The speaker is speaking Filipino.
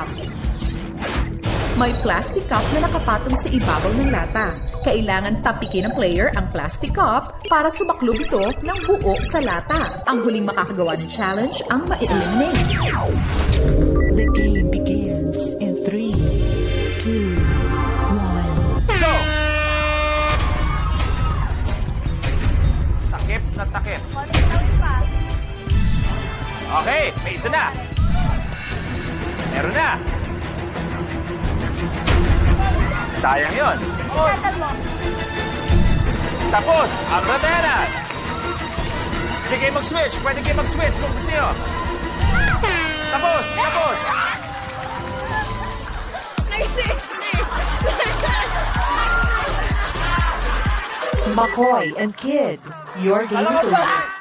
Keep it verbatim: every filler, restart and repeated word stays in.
cup. May plastic cup na nakapatong sa ibabaw ng lata. Kailangan tapikin ng player ang plastic cup para sumaklob ito ng buo sa lata. Ang huling makakagawa ng challenge ang ma-eliminate. The game begins in three, two, one. Go! Takip na takip. Okay, may isa na. Meron na. Sayang yun. Tapos, ang Rabenas. Pwede kayo mag-switch. Pwede kayo mag-switch kung gusto nyo. Tapos, tapos. McCoy and Kid, your game is over.